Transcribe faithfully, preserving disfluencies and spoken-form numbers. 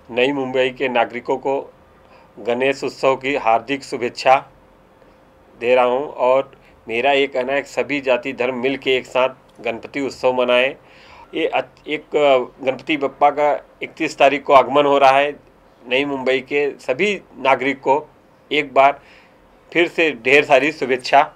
नई मुंबई के नागरिकों को गणेश उत्सव की हार्दिक शुभेच्छा दे रहा हूं। और मेरा ये कहना है कि सभी जाति धर्म मिल के एक साथ गणपति उत्सव मनाएं। ये एक गणपति बप्पा का इकतीस तारीख को आगमन हो रहा है। नई मुंबई के सभी नागरिक को एक बार फिर से ढेर सारी शुभेच्छा।